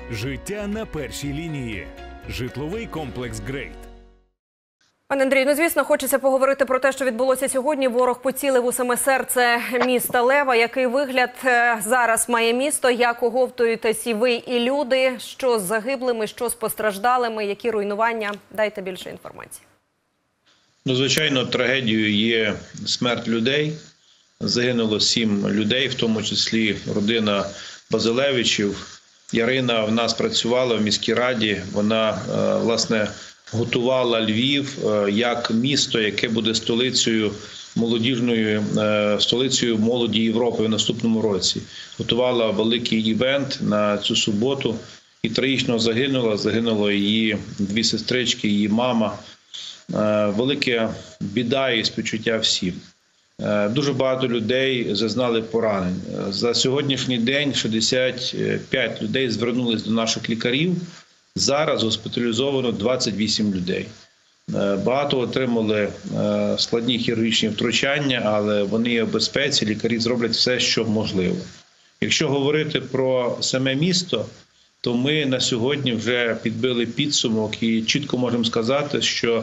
Життя на першій лінії. Житловий комплекс «Грейт». Пане Андрію, ну звісно, хочеться поговорити про те, що відбулося сьогодні. Ворог поцілив у саме серце міста Лева. Який вигляд зараз має місто? Як оговтуєтесь і ви, і люди? Що з загиблими, що з постраждалими? Які руйнування? Дайте більше інформації. Ну, звичайно, трагедією є смерть людей. Загинуло 7 людей, в тому числі родина Базилевичів. Ярина в нас працювала в міській раді. Вона, власне, готувала Львів як місто, яке буде столицею столицею молоді Європи в наступному році. Готувала великий івент на цю суботу і трагічно загинула. Загинуло її 2 сестрички, її мама. Велика біда і співчуття всім. Дуже багато людей зазнали поранень. За сьогоднішній день 65 людей звернулись до наших лікарів. Зараз госпіталізовано 28 людей. Багато отримали складні хірургічні втручання, але вони є в безпеці, лікарі зроблять все, що можливо. Якщо говорити про саме місто, то ми на сьогодні вже підбили підсумок і чітко можемо сказати, що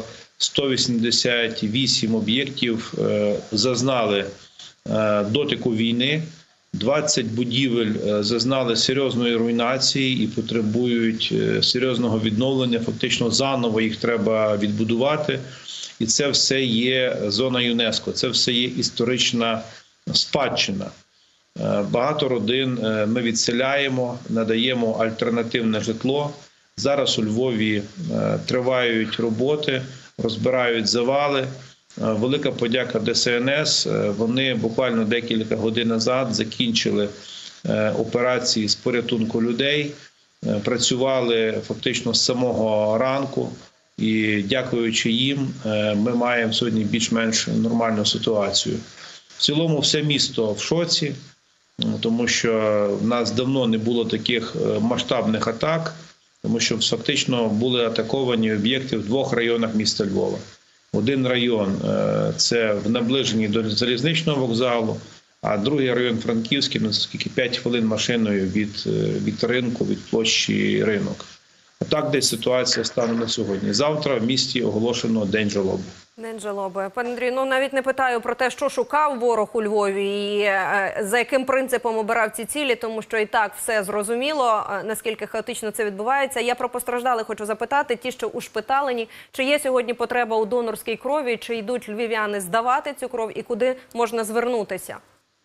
188 об'єктів зазнали дотику війни, 20 будівель зазнали серйозної руйнації і потребують серйозного відновлення, фактично заново їх треба відбудувати. І це все є зона ЮНЕСКО, це все є історична спадщина. Багато родин ми відселяємо, надаємо альтернативне житло. Зараз у Львові тривають роботи, розбирають завали. Велика подяка ДСНС. Вони буквально декілька годин назад закінчили операції з порятунку людей. Працювали фактично з самого ранку. І дякуючи їм, ми маємо сьогодні більш-менш нормальну ситуацію. В цілому все місто в шоці, тому що в нас давно не було таких масштабних атак, тому що фактично були атаковані об'єкти в 2 районах міста Львова. Один район – це в наближенні до залізничного вокзалу, а другий район Франківський, наскільки 5 хвилин машиною від ринку, від площі Ринок. Отак десь ситуація стане на сьогодні. Завтра в місті оголошено День жалоби. День жалоби. Пане Андрію, ну навіть не питаю про те, що шукав ворог у Львові і за яким принципом обирав ці цілі, тому що і так все зрозуміло, наскільки хаотично це відбувається. Я про постраждалих хочу запитати, ті, що ушпиталені, чи є сьогодні потреба у донорській крові, чи йдуть львів'яни здавати цю кров і куди можна звернутися?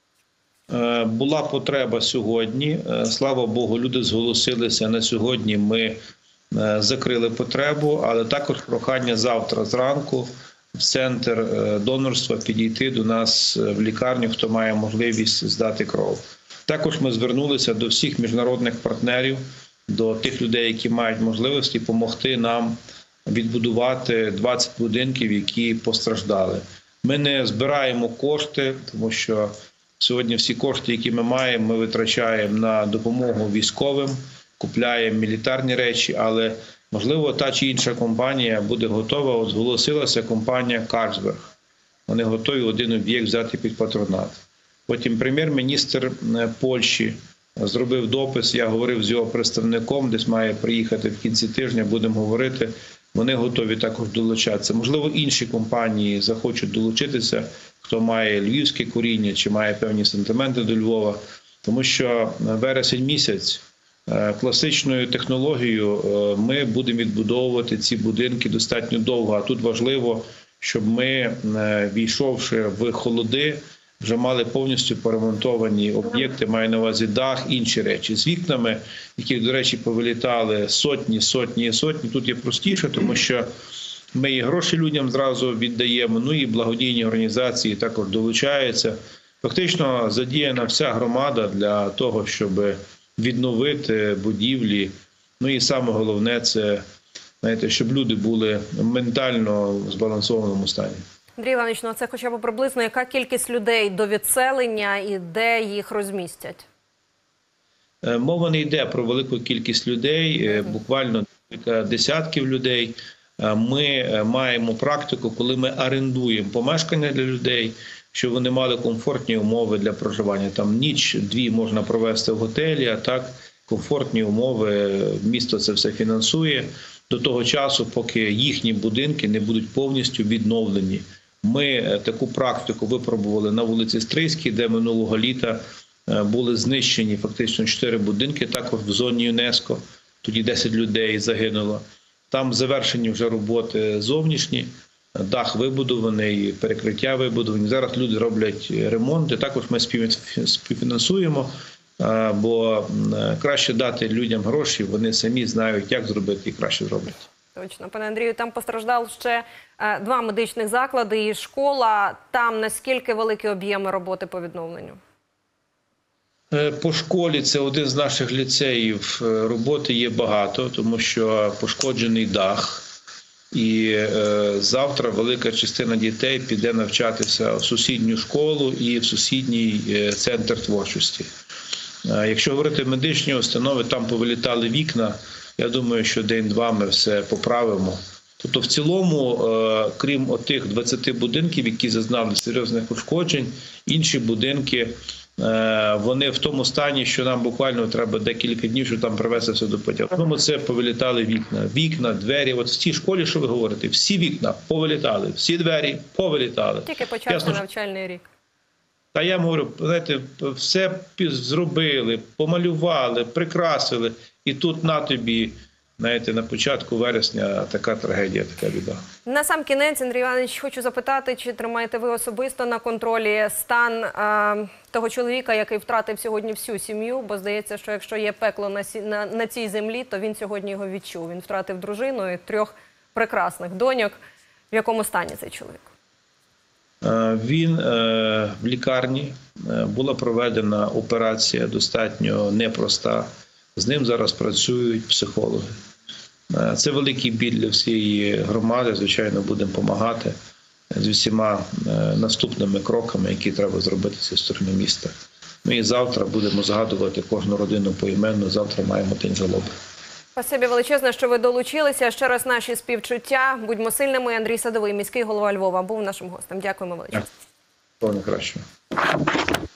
Була потреба сьогодні. Слава Богу, люди зголосилися. На сьогодні ми закрили потребу, але також прохання завтра зранку в центр донорства підійти до нас в лікарню, хто має можливість здати кров. Також ми звернулися до всіх міжнародних партнерів, до тих людей, які мають можливості допомогти нам відбудувати 20 будинків, які постраждали. Ми не збираємо кошти, тому що сьогодні всі кошти, які ми маємо, ми витрачаємо на допомогу військовим, купляємо мілітарні речі, але, можливо, та чи інша компанія буде готова. От зголосилася компанія «Карлсберг». Вони готові один об'єкт взяти під патронат. Потім прем'єр-міністр Польщі зробив допис, я говорив з його представником, десь має приїхати в кінці тижня, будемо говорити. Вони готові також долучатися. Можливо, інші компанії захочуть долучитися, хто має львівське коріння чи має певні сентименти до Львова. Тому що вересень місяць, класичною технологією ми будемо відбудовувати ці будинки достатньо довго. А тут важливо, щоб ми, війшовши в холоди, вже мали повністю поремонтовані об'єкти, маю на увазі дах, інші речі. З вікнами, які, до речі, повилітали сотні. Тут є простіше, тому що ми і гроші людям зразу віддаємо, ну і благодійні організації також долучаються. Фактично задіяна вся громада для того, щоб відновити будівлі. Ну і саме головне – це, знаєте, щоб люди були ментально в збалансованому стані. Андрій Іванович, ну це хоча б приблизно яка кількість людей до відселення і де їх розмістять? Мова не йде про велику кількість людей, буквально кілька десятків людей. Ми маємо практику, коли ми орендуємо помешкання для людей, щоб вони мали комфортні умови для проживання. Там ніч-дві можна провести в готелі, а так комфортні умови. Місто це все фінансує до того часу, поки їхні будинки не будуть повністю відновлені. Ми таку практику випробували на вулиці Стрийській, де минулого літа були знищені фактично 4 будинки, також в зоні ЮНЕСКО. Тоді 10 людей загинуло. Там завершені вже роботи зовнішні, дах вибудований, перекриття вибудовані. Зараз люди роблять ремонти, також ми співфінансуємо, бо краще дати людям гроші, вони самі знають, як зробити і краще зроблять. Точно. Пане Андрію, там постраждали ще 2 медичних заклади і школа. Там наскільки великі об'єми роботи по відновленню? По школі це один з наших ліцеїв. Роботи є багато, тому що пошкоджений дах. І завтра велика частина дітей піде навчатися в сусідню школу і в сусідній центр творчості. Якщо говорити медичні установи, там повилітали вікна. Я думаю, що день-два ми все поправимо. Тобто в цілому, крім отих 20 будинків, які зазнали серйозних ушкоджень, інші будинки, вони в тому стані, що нам буквально треба декілька днів, щоб там привести все до порядку. Ну, це повилітали вікна, двері. От в цій школі, що ви говорите, всі вікна повилітали, всі двері повилітали. Тільки почався навчальний рік. Та я говорю, знаєте, все зробили, помалювали, прикрасили, і тут на тобі, знаєте, на початку вересня така трагедія, така біда. На сам кінець, Андрій Іванович, хочу запитати, чи тримаєте ви особисто на контролі стан того чоловіка, який втратив сьогодні всю сім'ю, бо здається, що якщо є пекло на цій землі, то він сьогодні його відчув. Він втратив дружину і 3 прекрасних доньок. В якому стані цей чоловік? Він в лікарні, була проведена операція достатньо непроста. З ним зараз працюють психологи. Це великий біль для всієї громади, звичайно, будемо допомагати з усіма наступними кроками, які треба зробити зі сторони міста. Ми і завтра будемо згадувати кожну родину поіменно, завтра маємо День жалоби. Спасибі величезне, що ви долучилися. Ще раз наші співчуття. Будьмо сильними. Андрій Садовий, міський голова Львова, був нашим гостем. Дякуємо величезне. Всього найкращого.